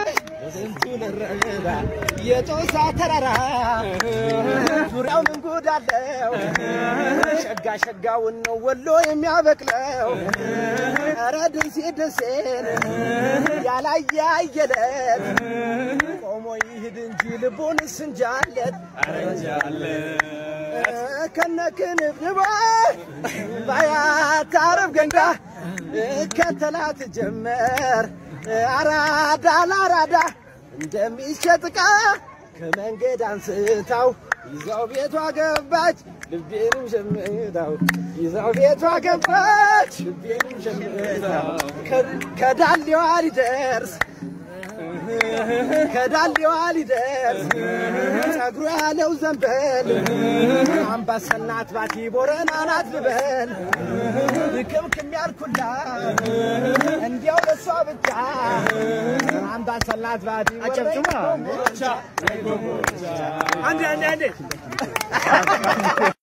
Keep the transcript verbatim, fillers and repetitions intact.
ስንቱን ረዳ የጦሳ ተራራ ዙሪያው ምን ጉድ አለው ሸጋ ሸጋውን ነው ወሎ የሚያበቅለው አረ ደሴ ደሴን ያላየ አየለት ቆሞ ይሄድ እንጂ ልቦንስ እንጃለት አረንጃለት ከነክንብንባ ባያት አረብ ገንዳ ከተላት ጀመር አራዳ ላራዳ እንደሚሸጥቃ ከመንገድ አንስታው ይዛው ቤቷ ገባች ልቤንም ሸምታው ይዛው ቤቷ ገባች ልቤንም ሸምታው ከዳሌዋ ሊደርስ ከዳሌዋ ሊደርስ ጸጉሩ ያለው ዘንበል አምባሰናት ባቲ ቦረና ናት ልበል ክምክም ያልኩላ እንዲያው ለሷ ብቻ አምባሰናት ባቲ አጨብጭባ አንዴ አንዴ አንዴ